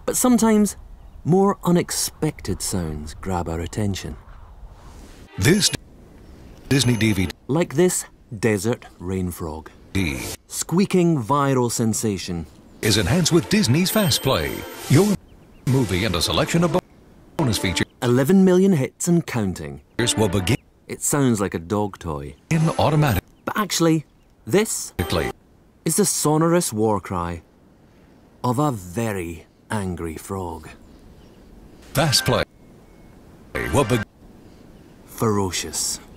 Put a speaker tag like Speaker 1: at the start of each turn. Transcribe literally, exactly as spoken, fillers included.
Speaker 1: But sometimes, more unexpected sounds grab our attention.
Speaker 2: This Disney D V D
Speaker 1: Like this desert rain frog. Squeaking viral sensation.
Speaker 2: is enhanced with Disney's fastplay. Your movie and a selection of bonus features
Speaker 1: eleven million hits and counting.
Speaker 2: will begin
Speaker 1: It sounds like a dog toy.
Speaker 2: automatically.
Speaker 1: But actually, this is the sonorous war cry of a very angry frog.
Speaker 2: Fastplay will begin
Speaker 1: Ferocious.